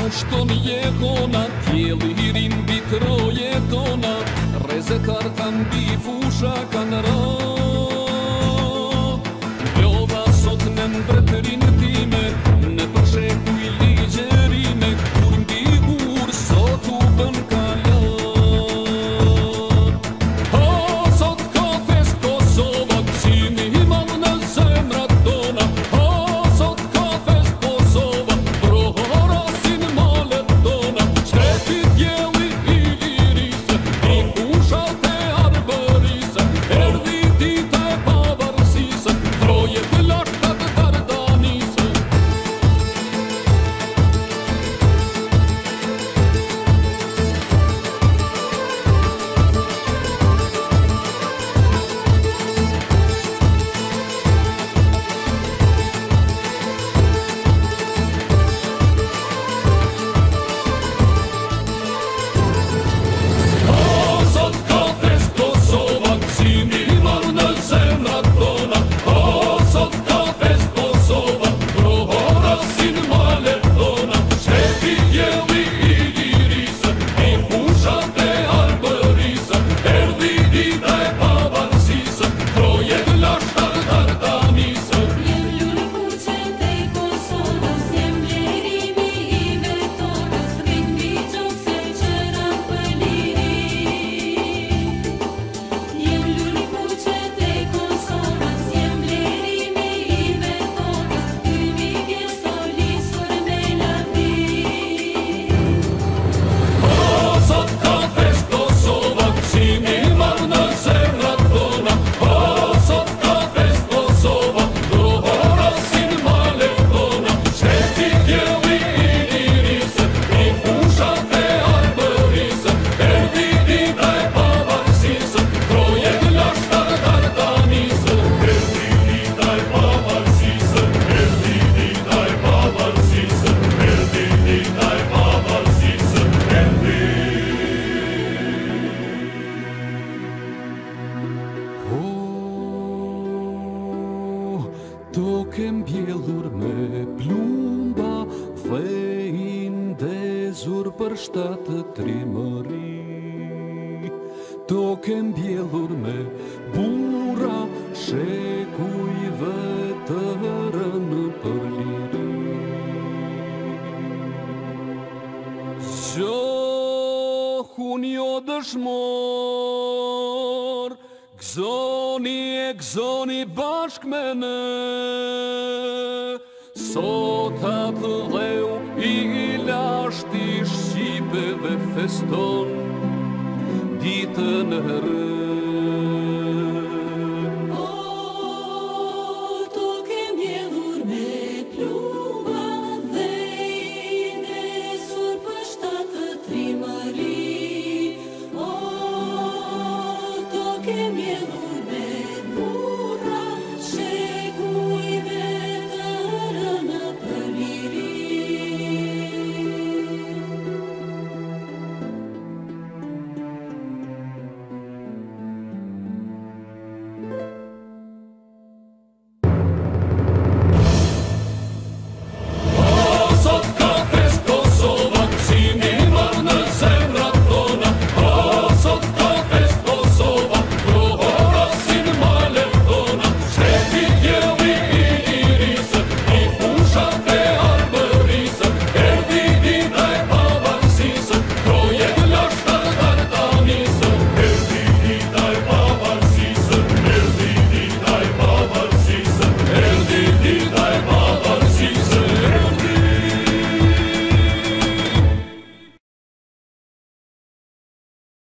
shton jehona, tjelirin bitroje tona, rezetar kan bi fusha kan ra. Lodha sot në mbretërin time, në përsheku i ligjerime, kur mbigur sot u bën kalat. O, sot ka fest Kosova, gëzimi i madh në zemrat tona. O, sot ka fest Kosova, prohorasin malet tona. Shteti djeli i lirisë, i fushat e arbërisë, erdhi dita e pavarësisë, troje të larta të Dardanisë. O, sot ka fest Kosova, gëzimi i madh në zemrat tona. O, sot ka fest Kosova, prohorasin malet tona. Shteti djeli i lirisë, i fushat e arbërisë, erdhi dita e pavarësisë, troje të lashta të Dardanisë. Jem lulkuqet e Kosovës, jem blerimi i vetonës, rrit mbi gjokse qëra për liri. Jem lulkuqet e Kosovës, jem blerimi i vetonës, hymi pjesë lisur me lavi. O, sot ka fest Kosova, gëzimi i madh në zemrat tona. O, sot ka fest Kosova, prohorasin malet tona. Shteti djeli i lirisë, i fushat e arbërisë, erdhi dita e pavarësisë, troje të lashta të Dardanisë. Erdhi dita e pavarësisë, erdhi dita e pavarësisë, erdhi dita e pavarësisë, erdhi. Tokë mbjellur me plumba, dhe i ndezur për shtatë trimëri. Tokë mbjellur me burra, shekujve të rënë për liri. Gjohun jo dëshmor, gëzoni e gëzoni bashk me ne. Sot atë dheu i lashti shqipeve feston, ditën e re.